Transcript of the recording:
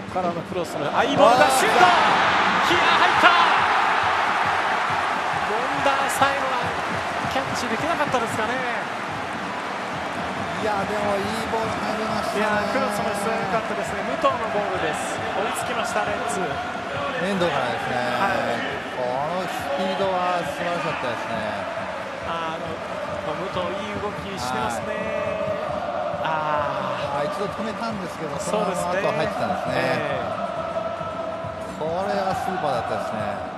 からのクロスのアイボールがシュート、ヒア入った。権田最後はキャッチできなかったですかね。 いやでもいいボール入りましたね。 いやクロスもすごかったですね。武藤のボールです。追いつきましたレッズ。 遠藤からですね、このスピードは素晴らしかったですね。 武藤いい動きしてますね。 一度止めたんですけど、その後そうですね。 入ってたんですね。これはスーパーだったですね。